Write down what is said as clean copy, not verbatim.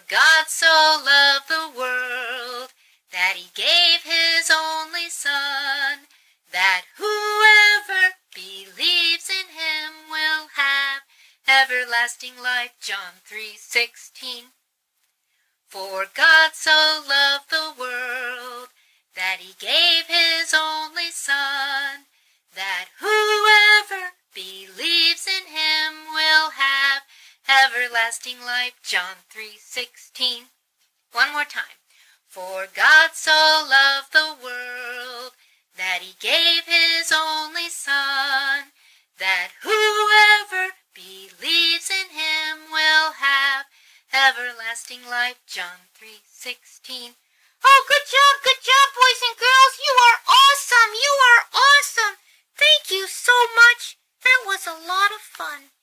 God so loved the world that he gave his only Son, that whoever believes in him will have everlasting life. John 3:16. For God so loved the world that he gave his only Son, that whoever believes in him will have everlasting life. John 3:16. One more time. For God so loved the world that he gave his only Son, that whoever believes in him will have everlasting life. John 3:16. Oh, good job, boys and girls. You are awesome. You are awesome. Thank you so much. That was a lot of fun.